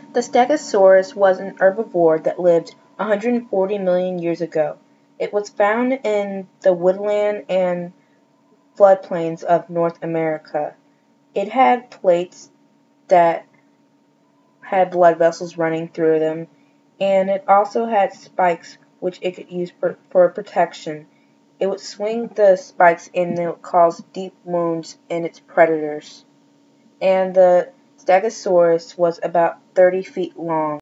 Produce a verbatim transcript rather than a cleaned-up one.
The Stegosaurus was an herbivore that lived one hundred forty million years ago. It was found in the woodland and floodplains of North America. It had plates that had blood vessels running through them, and it also had spikes which it could use for, for protection. It would swing the spikes and it would cause deep wounds in its predators. And the Stegosaurus was about thirty feet long.